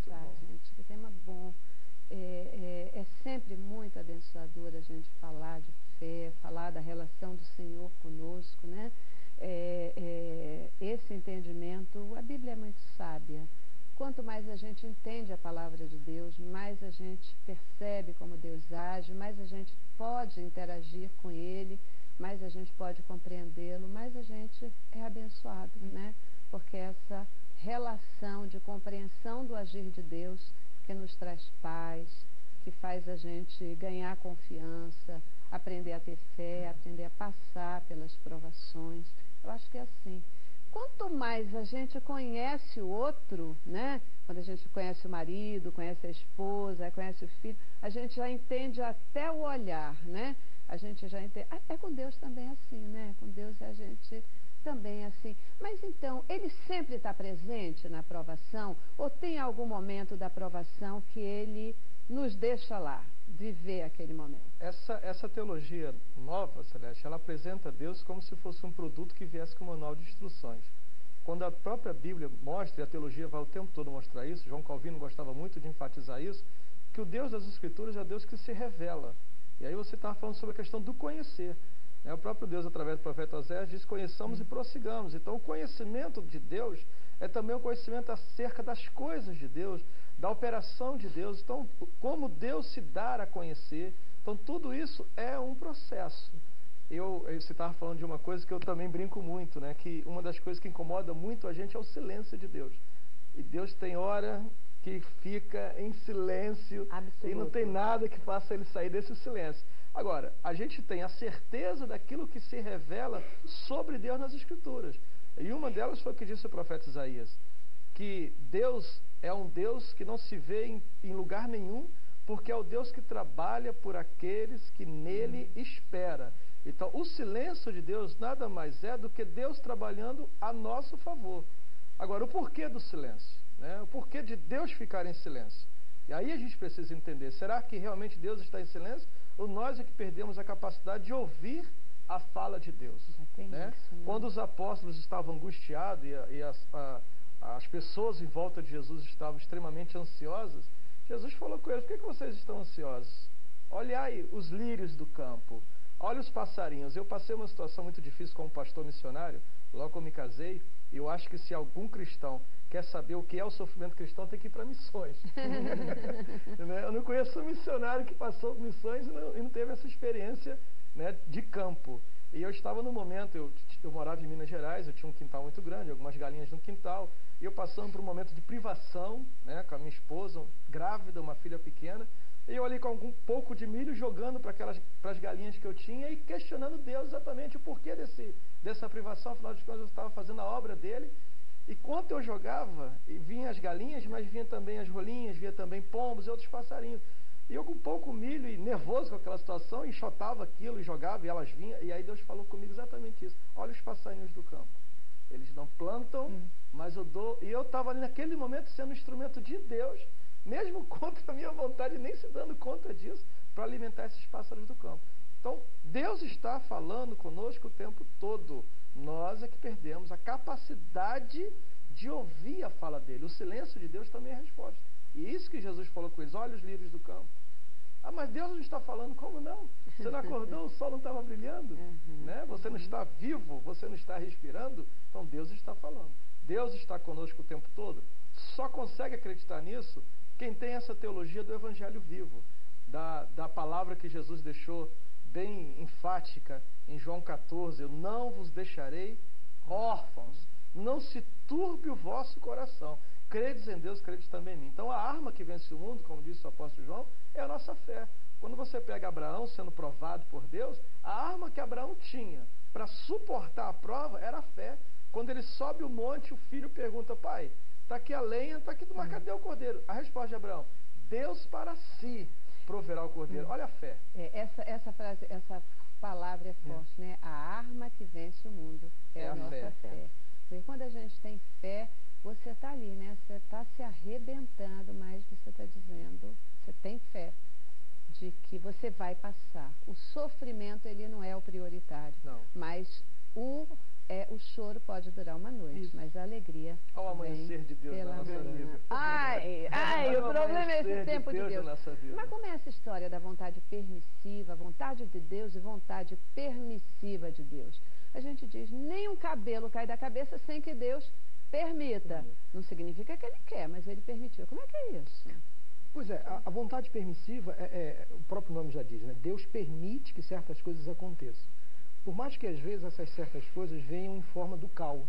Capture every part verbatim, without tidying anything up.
conversar, gente. Que tema bom. É, é, é sempre muito abençoador a gente falar de fé, falar da relação do Senhor conosco, né? É, é, esse entendimento, a Bíblia é muito sábia. Quanto mais a gente entende a palavra de Deus, mais a gente percebe como Deus age, mais a gente pode interagir com Ele, mais a gente pode compreendê-lo, mais a gente é abençoado, né? Porque essa relação de compreensão do agir de Deus que nos traz paz, que faz a gente ganhar confiança, aprender a ter fé, aprender a passar pelas provações. Eu acho que é assim. Quanto mais a gente conhece o outro, né? Quando a gente conhece o marido, conhece a esposa, conhece o filho, a gente já entende até o olhar, né? A gente já entende. É com Deus também assim, né? Com Deus a gente também assim. Mas então, ele sempre está presente na provação? Ou tem algum momento da provação que ele nos deixa lá, viver aquele momento? Essa, essa teologia nova, Celeste, ela apresenta Deus como se fosse um produto que viesse com um manual de instruções. Quando a própria Bíblia mostra, e a teologia vai o tempo todo mostrar isso, João Calvino gostava muito de enfatizar isso, que o Deus das Escrituras é o Deus que se revela. E aí você estava falando sobre a questão do conhecer. Né? O próprio Deus, através do profeta Oséias, diz: conheçamos e prossigamos. Então, o conhecimento de Deus é também o conhecimento acerca das coisas de Deus, da operação de Deus. Então, como Deus se dar a conhecer. Então, tudo isso é um processo. Eu, você estava falando de uma coisa que eu também brinco muito, né? Que uma das coisas que incomoda muito a gente é o silêncio de Deus. E Deus tem hora que fica em silêncio. Absoluto. E não tem nada que faça ele sair desse silêncio. Agora, a gente tem a certeza daquilo que se revela sobre Deus nas Escrituras. E uma delas foi o que disse o profeta Isaías, que Deus é um Deus que não se vê em, em lugar nenhum, porque é o Deus que trabalha por aqueles que nele espera. Então, o silêncio de Deus nada mais é do que Deus trabalhando a nosso favor. Agora, o porquê do silêncio? Né? O porquê de Deus ficar em silêncio? E aí a gente precisa entender, será que realmente Deus está em silêncio? Ou nós é que perdemos a capacidade de ouvir a fala de Deus? Né? Isso, né? Quando os apóstolos estavam angustiados e, a, e as, a, as pessoas em volta de Jesus estavam extremamente ansiosas, Jesus falou com eles: por que, que vocês estão ansiosos? Olhai os lírios do campo, olha os passarinhos. Eu passei uma situação muito difícil como pastor missionário, logo que eu me casei, e eu acho que se algum cristão quer saber o que é o sofrimento cristão, tem que ir para missões. Eu não conheço um missionário que passou por missões e não, e não teve essa experiência, né, de campo. E eu estava no momento, eu, eu morava em Minas Gerais, eu tinha um quintal muito grande, algumas galinhas no quintal, e eu passando por um momento de privação, né, com a minha esposa, grávida, uma filha pequena, e eu ali com algum pouco de milho jogando para aquelas para as galinhas que eu tinha e questionando Deus exatamente o porquê desse, dessa privação. Afinal de contas, eu estava fazendo a obra dele. E quando eu jogava, vinha as galinhas, mas vinha também as rolinhas, vinha também pombos e outros passarinhos. E eu com pouco milho e nervoso com aquela situação, enxotava aquilo e jogava, e elas vinham. E aí Deus falou comigo exatamente isso: olha os passarinhos do campo. Eles não plantam, hum. mas eu dou. E eu estava ali naquele momento sendo um instrumento de Deus, mesmo contra a minha vontade, nem se dando conta disso, para alimentar esses pássaros do campo. Então, Deus está falando conosco o tempo todo. Nós é que perdemos a capacidade de ouvir a fala dele. O silêncio de Deus também é a resposta. E isso que Jesus falou com eles: olha os lírios do campo. Ah, mas Deus não está falando. Como não? Você não acordou, o sol não estava brilhando? Uhum, né? Você uhum. não está vivo, você não está respirando? Então Deus está falando. Deus está conosco o tempo todo. Só consegue acreditar nisso quem tem essa teologia do Evangelho vivo, da, da palavra que Jesus deixou bem enfática em João quatorze: eu não vos deixarei órfãos, não se turbe o vosso coração, credes em Deus, credes também em mim. Então a arma que vence o mundo, como disse o apóstolo João, é a nossa fé. Quando você pega Abraão sendo provado por Deus, a arma que Abraão tinha para suportar a prova era a fé. Quando ele sobe o monte, o filho pergunta: pai, está aqui a lenha, está aqui, mas cadê o cordeiro? A resposta de Abraão: Deus para si proverá o cordeiro. Olha a fé. É, essa, essa frase, essa palavra é forte, é. né? A arma que vence o mundo é, é a, a nossa fé. fé. Porque quando a gente tem fé, você está ali, né? Você está se arrebentando, mas você está dizendo, você tem fé de que você vai passar. O sofrimento, ele não é o prioritário, não. mas o É, o choro pode durar uma noite, Isso. mas a alegria Ao amanhecer de Deus pela na nossa manhã. vida. Ai, ai, o problema é esse tempo de Deus Deus. na nossa vida. Mas como é essa história da vontade permissiva, vontade de Deus e vontade permissiva de Deus? A gente diz, nem um cabelo cai da cabeça sem que Deus permita. Não significa que ele quer, mas ele permitiu. Como é que é isso? Pois é, a, a vontade permissiva, é, é, o próprio nome já diz, né? Deus permite que certas coisas aconteçam. Por mais que às vezes essas certas coisas venham em forma do caos,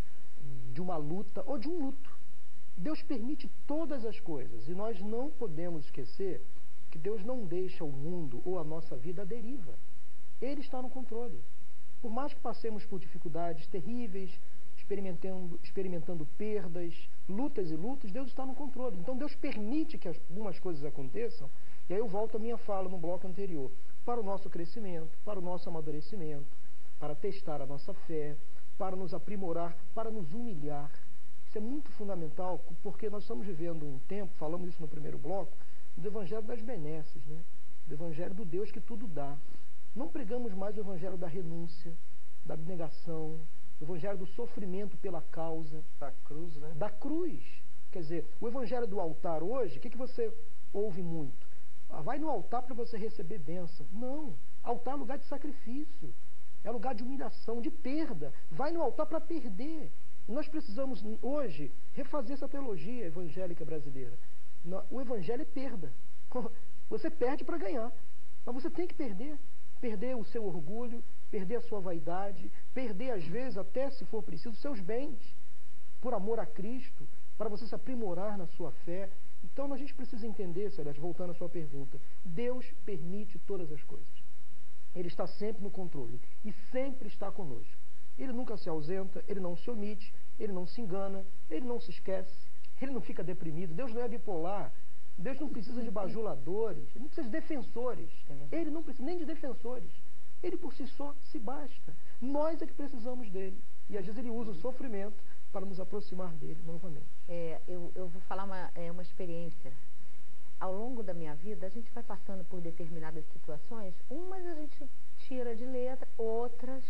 de uma luta ou de um luto. Deus permite todas as coisas e nós não podemos esquecer que Deus não deixa o mundo ou a nossa vida à deriva. Ele está no controle. Por mais que passemos por dificuldades terríveis, experimentando, experimentando perdas, lutas e lutas, Deus está no controle. Então Deus permite que algumas coisas aconteçam, e aí eu volto à minha fala no bloco anterior, para o nosso crescimento, para o nosso amadurecimento, para testar a nossa fé, para nos aprimorar, para nos humilhar. Isso é muito fundamental, porque nós estamos vivendo um tempo, falamos isso no primeiro bloco, do evangelho das benesses, né? Do evangelho do Deus que tudo dá. Não pregamos mais o evangelho da renúncia, da abnegação, o evangelho do sofrimento pela causa. Da cruz, né? Da cruz. Quer dizer, o evangelho do altar hoje, o que, que você ouve muito? Ah, vai no altar para você receber bênção. Não. Altar é lugar de sacrifício. É lugar de humilhação, de perda. Vai no altar para perder. E nós precisamos, hoje, refazer essa teologia evangélica brasileira. O evangelho é perda. Você perde para ganhar. Mas você tem que perder. Perder o seu orgulho, perder a sua vaidade, perder, às vezes, até se for preciso, seus bens, por amor a Cristo, para você se aprimorar na sua fé. Então, a gente precisa entender, Celeste, voltando à sua pergunta, Deus permite todas as coisas. Ele está sempre no controle e sempre está conosco. Ele nunca se ausenta, ele não se omite, ele não se engana, ele não se esquece, ele não fica deprimido. Deus não é bipolar. Deus não precisa de bajuladores, ele não precisa de defensores, ele não precisa nem de defensores, ele por si só se basta. Nós é que precisamos dele, e às vezes ele usa o sofrimento para nos aproximar dele novamente. É, eu, eu vou falar uma, é, uma experiência. Ao longo da minha vida, a gente vai passando por determinadas situações, umas a gente tira de letra, outras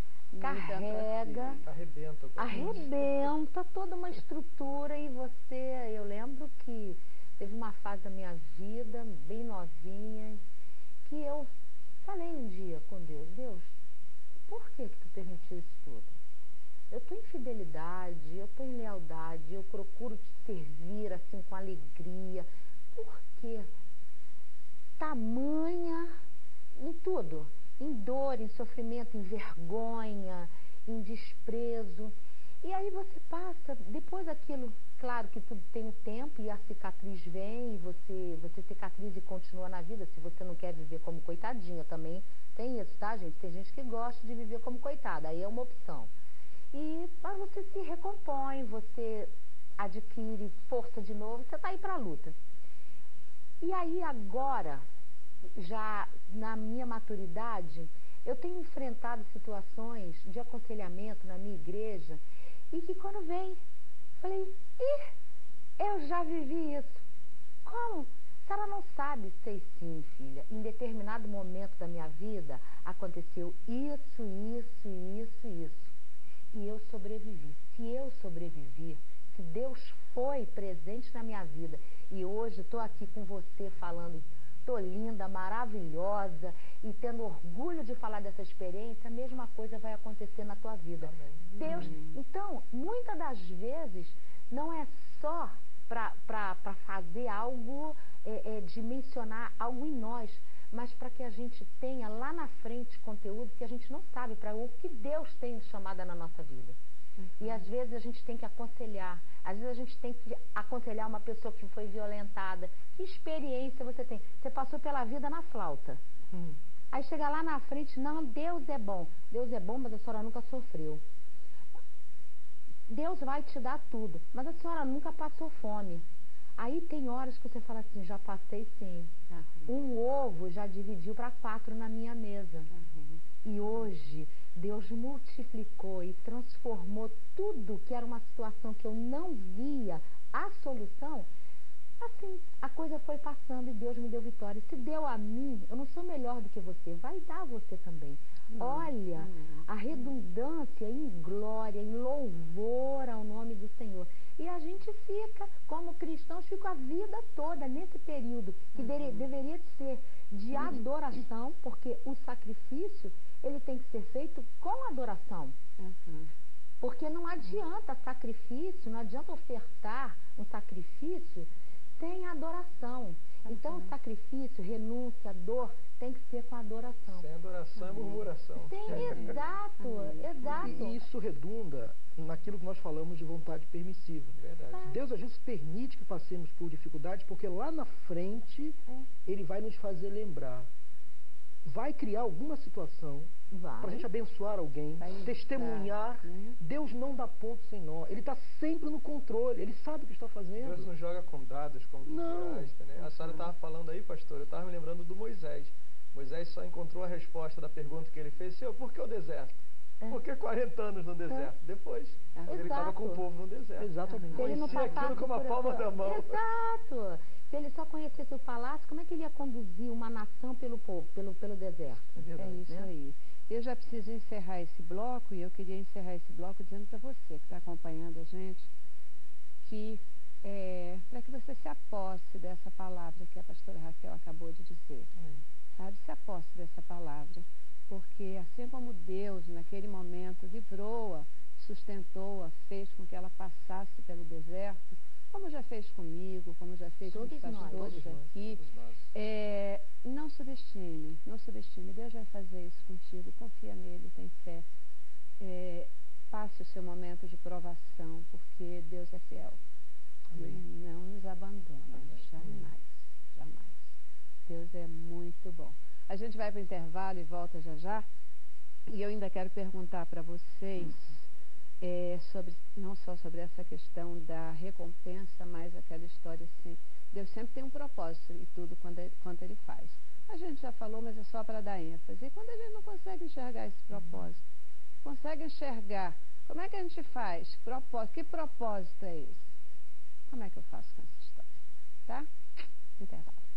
carrega, arrebenta, arrebenta toda uma estrutura. E você, eu lembro que teve uma fase da minha vida, bem novinha, que eu falei um dia com Deus, Deus, por que que tu permitiu isso tudo? Eu estou em fidelidade, eu estou em lealdade, eu procuro te servir assim com alegria. Por quê? Tamanha em tudo, em dor, em sofrimento, em vergonha, em desprezo. E aí você passa, depois daquilo, claro que tudo tem um tempo e a cicatriz vem, e você, você cicatriza e continua na vida, se você não quer viver como coitadinha também, tem isso, tá, gente? Tem gente que gosta de viver como coitada, aí é uma opção. E mas você se recompõe, você adquire força de novo, você está aí para a luta. E aí agora, já na minha maturidade, eu tenho enfrentado situações de aconselhamento na minha igreja, e que quando vem, falei, ih, eu já vivi isso. Como? A senhora não sabe. Sei sim, filha. Em determinado momento da minha vida, aconteceu isso, isso, isso, isso. E eu sobrevivi. Se eu sobrevivi, se Deus foi presente na minha vida, e hoje estou aqui com você falando, estou linda, maravilhosa, e tendo orgulho de falar dessa experiência, a mesma coisa vai acontecer na tua vida. Amém. Deus, então, muitas das vezes, não é só para fazer algo, é, é, dimensionar algo em nós, mas para que a gente tenha lá na frente conteúdo que a gente não sabe, para o que Deus tem chamada na nossa vida. Uhum. E às vezes a gente tem que aconselhar, às vezes a gente tem que aconselhar uma pessoa que foi violentada. Que experiência você tem? Você passou pela vida na flauta. Uhum. Aí chega lá na frente, não, Deus é bom. Deus é bom, mas a senhora nunca sofreu. Deus vai te dar tudo, mas a senhora nunca passou fome. Aí tem horas que você fala assim, já passei sim. Uhum. Um ovo já dividiu para quatro na minha mesa. Uhum. E hoje, Deus multiplicou e transformou tudo que era uma situação que eu não via a solução. Assim, a coisa foi passando e Deus me deu vitória. Se deu a mim, eu não sou melhor do que você, vai dar a você também. Uhum. Olha, uhum. a redundância em glória, em louvor ao nome do Senhor. E a gente fica, como cristãos, fica a vida toda nesse período que uhum. deveria ser de adoração, porque o sacrifício, ele tem que ser feito com adoração. Uhum. Porque não adianta sacrifício, não adianta ofertar um sacrifício sem adoração. Uhum. Então, o sacrifício, renúncia, dor, tem que ser com adoração. Sem adoração é murmuração. Sim, exato, exato. E isso redunda naquilo que nós falamos de vontade permissiva. Verdade. Deus às vezes permite que passemos por dificuldades, porque lá na frente é. Ele vai nos fazer lembrar. Vai criar alguma situação para a gente abençoar alguém, vai testemunhar. Né? Deus não dá ponto sem nó. Ele está sempre no controle. Ele sabe o que está fazendo. Deus não joga com dados, como não. Reais, né? A senhora estava falando aí, pastor, eu estava me lembrando do Moisés. Moisés só encontrou a resposta da pergunta que ele fez: Senhor, por que o deserto? É. Por que quarenta anos no deserto? É. Depois, é. ele estava com o povo no deserto. Exatamente. Se ele não Conhecia aquilo com a palma da mão. Exato. Se ele só conhecesse o palácio, como é que ele ia conduzir uma nação pelo povo, pelo, pelo deserto? É, verdade, é isso né? aí. Eu já preciso encerrar esse bloco e eu queria encerrar esse bloco dizendo para você que está acompanhando a gente que é, para que você se aposse dessa palavra que a pastora Raquel acabou de dizer. Hum. Sabe, se aposse dessa palavra. Porque assim como Deus, naquele momento, livrou-a, sustentou-a, fez com que ela passasse pelo deserto, como já fez comigo, como já fez todos com os pastores nós, aqui, é, não subestime, não subestime. Deus vai fazer isso contigo, confia nele, tem fé. É, passe o seu momento de provação, porque Deus é fiel. Amém. Ele não nos abandona, Amém. jamais, jamais. Deus é muito bom. A gente vai para o intervalo e volta já já. E eu ainda quero perguntar para vocês é, sobre, não só sobre essa questão da recompensa, mas aquela história assim. Deus sempre tem um propósito em tudo quando ele, quanto ele faz. A gente já falou, mas é só para dar ênfase. E quando a gente não consegue enxergar esse propósito, consegue enxergar, como é que a gente faz? Propósito, que propósito é esse? Como é que eu faço com essa história? Tá? Intervalo.